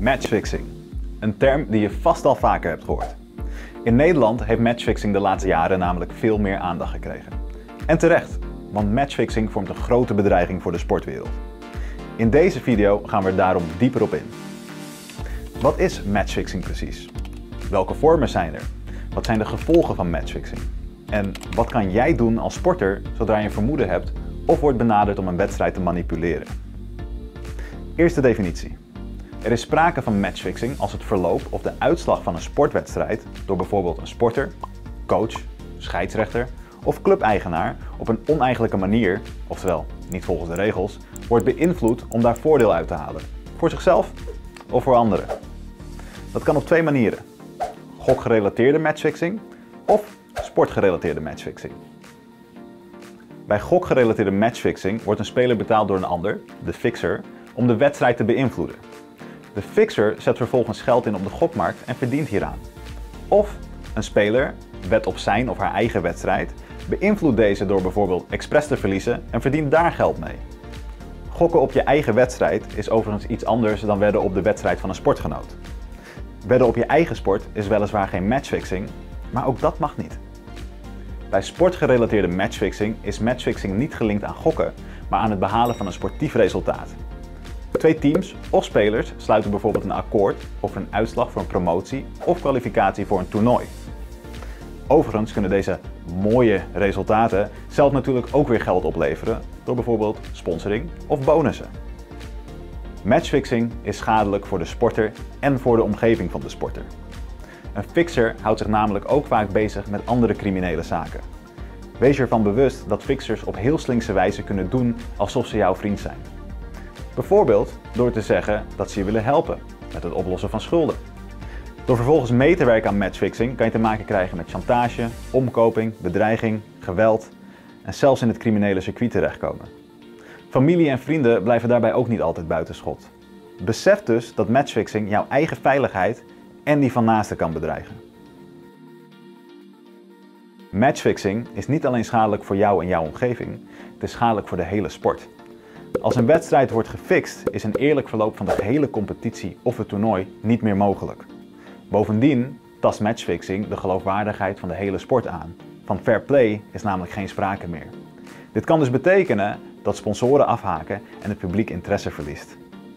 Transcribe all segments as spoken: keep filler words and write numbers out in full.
Matchfixing, een term die je vast al vaker hebt gehoord. In Nederland heeft matchfixing de laatste jaren namelijk veel meer aandacht gekregen. En terecht, want matchfixing vormt een grote bedreiging voor de sportwereld. In deze video gaan we er daarom dieper op in. Wat is matchfixing precies? Welke vormen zijn er? Wat zijn de gevolgen van matchfixing? En wat kan jij doen als sporter zodra je een vermoeden hebt of wordt benaderd om een wedstrijd te manipuleren? Eerste definitie. Er is sprake van matchfixing als het verloop of de uitslag van een sportwedstrijd door bijvoorbeeld een sporter, coach, scheidsrechter of clubeigenaar op een oneigenlijke manier, oftewel niet volgens de regels, wordt beïnvloed om daar voordeel uit te halen. Voor zichzelf of voor anderen. Dat kan op twee manieren. Gokgerelateerde matchfixing of sportgerelateerde matchfixing. Bij gokgerelateerde matchfixing wordt een speler betaald door een ander, de fixer, om de wedstrijd te beïnvloeden. De fixer zet vervolgens geld in op de gokmarkt en verdient hieraan. Of een speler wedt op zijn of haar eigen wedstrijd, beïnvloedt deze door bijvoorbeeld expres te verliezen en verdient daar geld mee. Gokken op je eigen wedstrijd is overigens iets anders dan wedden op de wedstrijd van een sportgenoot. Wedden op je eigen sport is weliswaar geen matchfixing, maar ook dat mag niet. Bij sportgerelateerde matchfixing is matchfixing niet gelinkt aan gokken, maar aan het behalen van een sportief resultaat. Twee teams of spelers sluiten bijvoorbeeld een akkoord over een uitslag voor een promotie of kwalificatie voor een toernooi. Overigens kunnen deze mooie resultaten zelf natuurlijk ook weer geld opleveren door bijvoorbeeld sponsoring of bonussen. Matchfixing is schadelijk voor de sporter en voor de omgeving van de sporter. Een fixer houdt zich namelijk ook vaak bezig met andere criminele zaken. Wees je ervan bewust dat fixers op heel slinkse wijze kunnen doen alsof ze jouw vriend zijn. Bijvoorbeeld door te zeggen dat ze je willen helpen met het oplossen van schulden. Door vervolgens mee te werken aan matchfixing kan je te maken krijgen met chantage, omkoping, bedreiging, geweld en zelfs in het criminele circuit terechtkomen. Familie en vrienden blijven daarbij ook niet altijd buiten schot. Besef dus dat matchfixing jouw eigen veiligheid en die van naasten kan bedreigen. Matchfixing is niet alleen schadelijk voor jou en jouw omgeving, het is schadelijk voor de hele sport. Als een wedstrijd wordt gefixt, is een eerlijk verloop van de gehele competitie of het toernooi niet meer mogelijk. Bovendien tast matchfixing de geloofwaardigheid van de hele sport aan. Van fair play is namelijk geen sprake meer. Dit kan dus betekenen dat sponsoren afhaken en het publiek interesse verliest.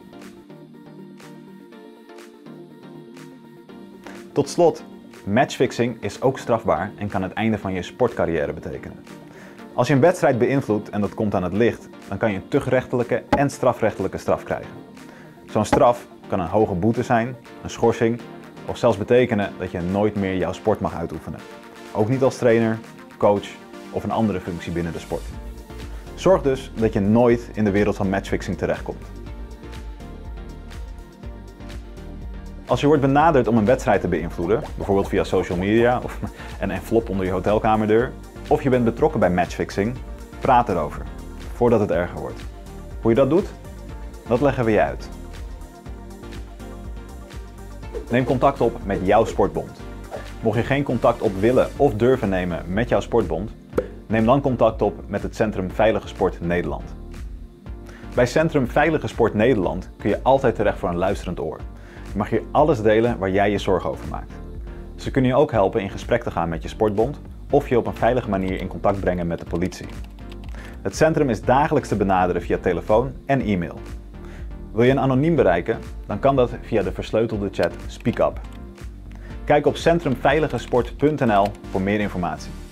Tot slot, matchfixing is ook strafbaar en kan het einde van je sportcarrière betekenen. Als je een wedstrijd beïnvloedt en dat komt aan het licht, dan kan je een tuchtrechtelijke en strafrechtelijke straf krijgen. Zo'n straf kan een hoge boete zijn, een schorsing of zelfs betekenen dat je nooit meer jouw sport mag uitoefenen. Ook niet als trainer, coach of een andere functie binnen de sport. Zorg dus dat je nooit in de wereld van matchfixing terechtkomt. Als je wordt benaderd om een wedstrijd te beïnvloeden, bijvoorbeeld via social media of een envelop onder je hotelkamerdeur, of je bent betrokken bij matchfixing, praat erover, voordat het erger wordt. Hoe je dat doet, dat leggen we je uit. Neem contact op met jouw sportbond. Mocht je geen contact op willen of durven nemen met jouw sportbond, neem dan contact op met het Centrum Veilige Sport Nederland. Bij Centrum Veilige Sport Nederland kun je altijd terecht voor een luisterend oor. Je mag hier alles delen waar jij je zorgen over maakt. Ze kunnen je ook helpen in gesprek te gaan met je sportbond of je op een veilige manier in contact brengen met de politie. Het centrum is dagelijks te benaderen via telefoon en e-mail. Wil je een anoniem bereiken? Dan kan dat via de versleutelde chat Speak Up. Kijk op centrum veilige sport punt n l voor meer informatie.